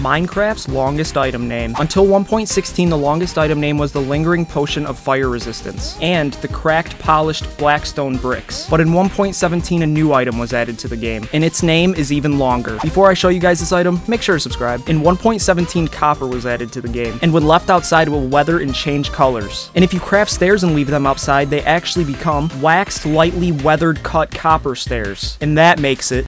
Minecraft's longest item name. Until 1.16, the longest item name was the Lingering Potion of Fire Resistance, and the Cracked Polished Blackstone Bricks. But in 1.17, a new item was added to the game, and its name is even longer. Before I show you guys this item, make sure to subscribe. In 1.17, copper was added to the game, and when left outside will weather and change colors. And if you craft stairs and leave them outside, they actually become waxed, lightly weathered cut copper stairs. And that makes it